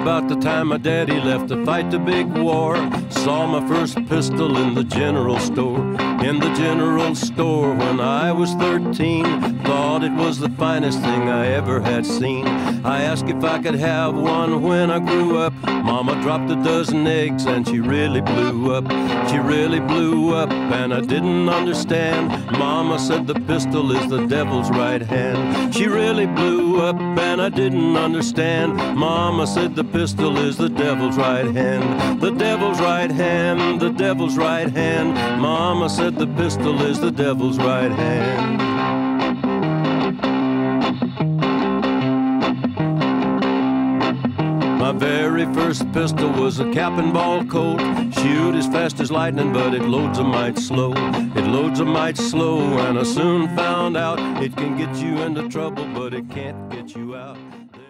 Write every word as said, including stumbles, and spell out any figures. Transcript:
about the time my daddy left to fight the big war. Saw my first pistol in the general store. In the general store when I was thirteen. Thought it was the finest thing I ever had seen. I asked if I could have one when I grew up. Mama dropped a dozen eggs and she really blew up. She really blew up and I didn't understand. Mama said the pistol is the devil's right hand. She really blew up and I didn't understand. Mama said the pistol is the devil's right hand. The devil's right hand, the devil's right hand. Mama said the pistol is the devil's right hand. My very first pistol was a cap and ball Colt. Shoot as fast as lightning, but it loads a mite slow. It loads a mite slow, and I soon found out it can get you into trouble, but it can't get you out.